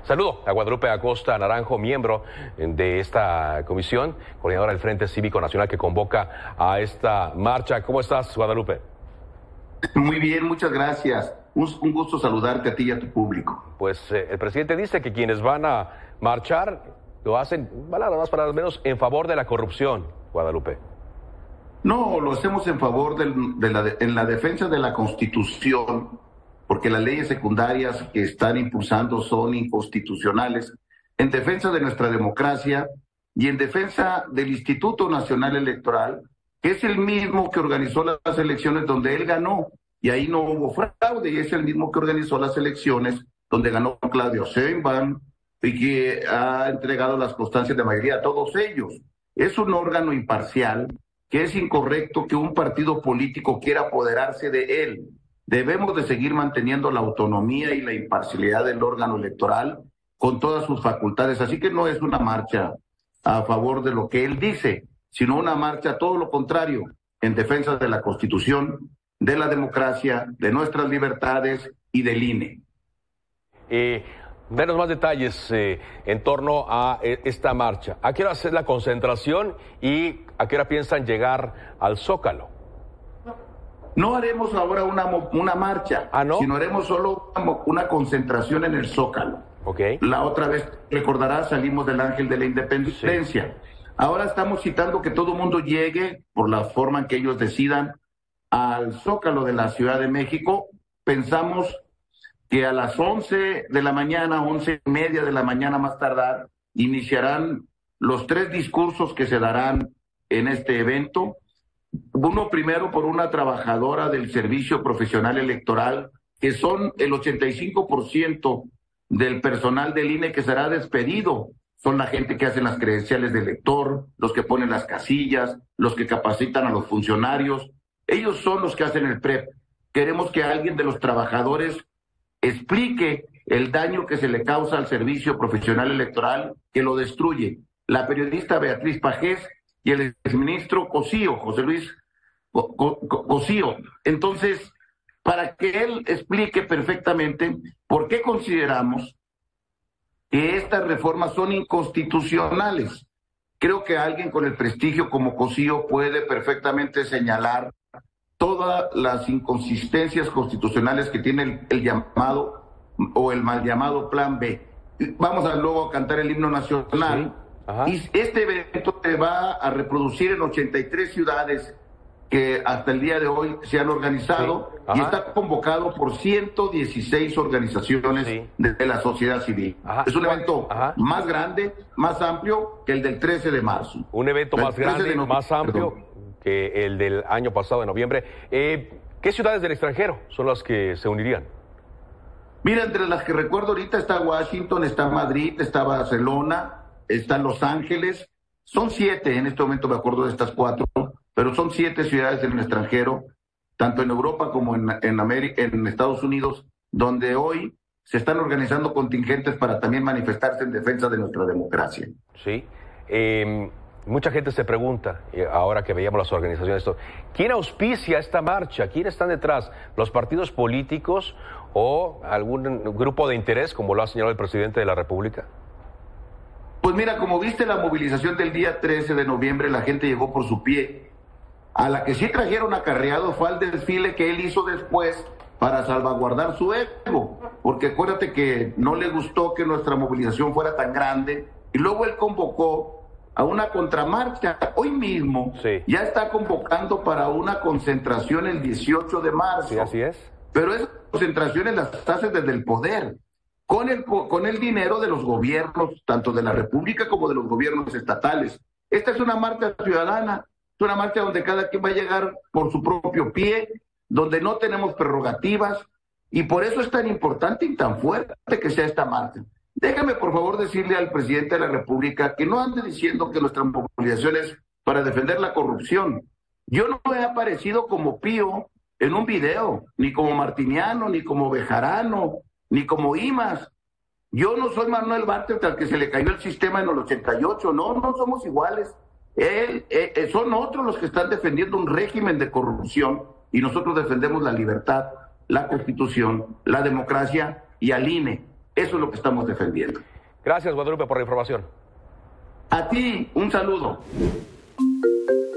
Saludo a Guadalupe Acosta Naranjo, miembro de esta comisión, coordinadora del Frente Cívico Nacional que convoca a esta marcha. ¿Cómo estás, Guadalupe? Muy bien, muchas gracias. Un gusto saludarte a ti y a tu público. Pues el presidente dice que quienes van a marchar lo hacen, palabras más, palabras menos, en favor de la corrupción, Guadalupe. No, lo hacemos en favor en la defensa de la Constitución, porque las leyes secundarias que están impulsando son inconstitucionales, en defensa de nuestra democracia y en defensa del Instituto Nacional Electoral, que es el mismo que organizó las elecciones donde él ganó, y ahí no hubo fraude, y es el mismo que organizó las elecciones donde ganó Claudio Sheinbaum y que ha entregado las constancias de mayoría a todos ellos. Es un órgano imparcial, que es incorrecto que un partido político quiera apoderarse de él. Debemos de seguir manteniendo la autonomía y la imparcialidad del órgano electoral con todas sus facultades. Así que no es una marcha a favor de lo que él dice, sino una marcha todo lo contrario, en defensa de la Constitución, de la democracia, de nuestras libertades y del INE. Denos más detalles en torno a esta marcha. ¿A qué hora es la concentración y a qué hora piensan llegar al Zócalo? No haremos ahora una marcha, ¿no? Sino haremos solo una concentración en el Zócalo. Okay. La otra vez, recordarás, salimos del Ángel de la Independencia. Sí. Ahora estamos citando que todo el mundo llegue, por la forma en que ellos decidan, al Zócalo de la Ciudad de México. Pensamos que a las 11 de la mañana, 11:30 de la mañana más tardar, iniciarán los 3 discursos que se darán en este evento. Uno primero por una trabajadora del Servicio Profesional Electoral, que son el 85% del personal del INE que será despedido. Son la gente que hacen las credenciales de elector, los que ponen las casillas, los que capacitan a los funcionarios. Ellos son los que hacen el PREP. Queremos que alguien de los trabajadores explique el daño que se le causa al Servicio Profesional Electoral, que lo destruye. La periodista Beatriz Pajés y el exministro Cosío, José Luis Cosío. Entonces, para que él explique perfectamente por qué consideramos que estas reformas son inconstitucionales. Creo que alguien con el prestigio como Cosío puede perfectamente señalar todas las inconsistencias constitucionales que tiene el llamado o el mal llamado Plan B. Vamos luego a cantar el himno nacional. Sí. Y este evento se va a reproducir en 83 ciudades que hasta el día de hoy se han organizado, sí. Y está convocado por 116 organizaciones, sí, de la sociedad civil. Es un evento más grande, más amplio que el del 13 de marzo. Un evento más grande, más amplio que el del año pasado de noviembre. ¿Qué ciudades del extranjero son las que se unirían? Mira, entre las que recuerdo ahorita está Washington, está Madrid, está Barcelona, está Los Ángeles. Son 7, en este momento me acuerdo de estas 4, pero son 7 ciudades en el extranjero, tanto en Europa como en Estados Unidos, donde hoy se están organizando contingentes para también manifestarse en defensa de nuestra democracia. Sí. Mucha gente se pregunta, ahora que veíamos las organizaciones, ¿quién auspicia esta marcha? ¿Quiénes están detrás? ¿Los partidos políticos o algún grupo de interés, como lo ha señalado el presidente de la República? Pues mira, como viste la movilización del día 13 de noviembre, la gente llegó por su pie. A la que sí trajeron acarreado fue al desfile que él hizo después para salvaguardar su ego, porque acuérdate que no le gustó que nuestra movilización fuera tan grande, y luego él convocó a una contramarcha. Hoy mismo ya está convocando para una concentración el 18 de marzo. Sí, así es. Pero esas concentraciones las hace desde el poder, con el dinero de los gobiernos, tanto de la República como de los gobiernos estatales. Esta es una marcha ciudadana, es una marcha donde cada quien va a llegar por su propio pie, donde no tenemos prerrogativas, y por eso es tan importante y tan fuerte que sea esta marcha. Déjame, por favor, decirle al presidente de la República que no ande diciendo que nuestra movilización es para defender la corrupción. Yo no he aparecido como Pío en un video, ni como Martiniano, ni como Bejarano, ni como Imas. Yo no soy Manuel Bartlett al que se le cayó el sistema en el 88, no somos iguales. Son otros los que están defendiendo un régimen de corrupción y nosotros defendemos la libertad, la Constitución, la democracia y al INE. Eso es lo que estamos defendiendo. Gracias, Guadalupe, por la información. A ti, un saludo.